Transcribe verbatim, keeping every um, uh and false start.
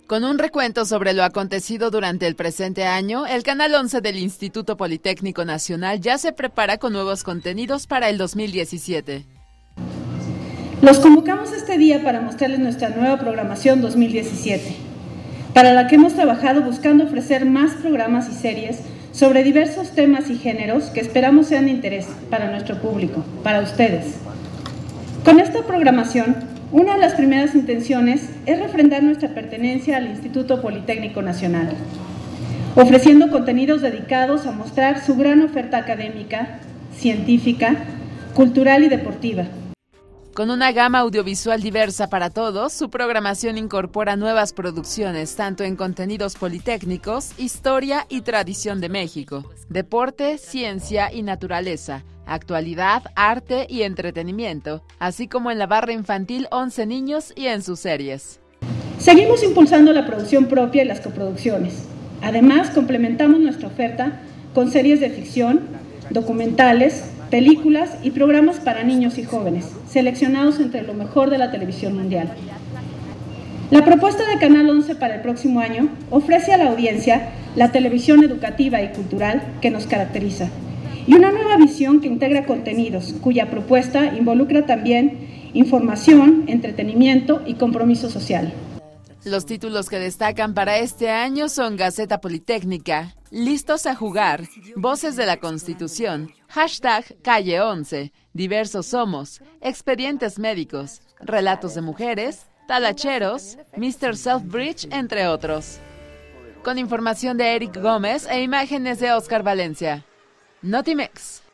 Con un recuento sobre lo acontecido durante el presente año, el Canal once del Instituto Politécnico Nacional ya se prepara con nuevos contenidos para el dos mil diecisiete. Los convocamos este día para mostrarles nuestra nueva programación dos mil diecisiete, para la que hemos trabajado buscando ofrecer más programas y series sobre diversos temas y géneros que esperamos sean de interés para nuestro público, para ustedes. Con esta programación, una de las primeras intenciones es refrendar nuestra pertenencia al Instituto Politécnico Nacional, ofreciendo contenidos dedicados a mostrar su gran oferta académica, científica, cultural y deportiva. Con una gama audiovisual diversa para todos, su programación incorpora nuevas producciones, tanto en contenidos politécnicos, historia y tradición de México, deporte, ciencia y naturaleza, actualidad, arte y entretenimiento, así como en la barra infantil once niños y en sus series. Seguimos impulsando la producción propia y las coproducciones. Además, complementamos nuestra oferta con series de ficción, documentales, películas y programas para niños y jóvenes, seleccionados entre lo mejor de la televisión mundial. La propuesta de Canal once para el próximo año ofrece a la audiencia la televisión educativa y cultural que nos caracteriza, y una nueva visión que integra contenidos, cuya propuesta involucra también información, entretenimiento y compromiso social. Los títulos que destacan para este año son Gaceta Politécnica, Listos a Jugar, Voces de la Constitución, Hashtag Calle once, Diversos Somos, Expedientes Médicos, Relatos de Mujeres, Talacheros, míster Selfbridge, entre otros. Con información de Eric Gómez e imágenes de Oscar Valencia. Notimex.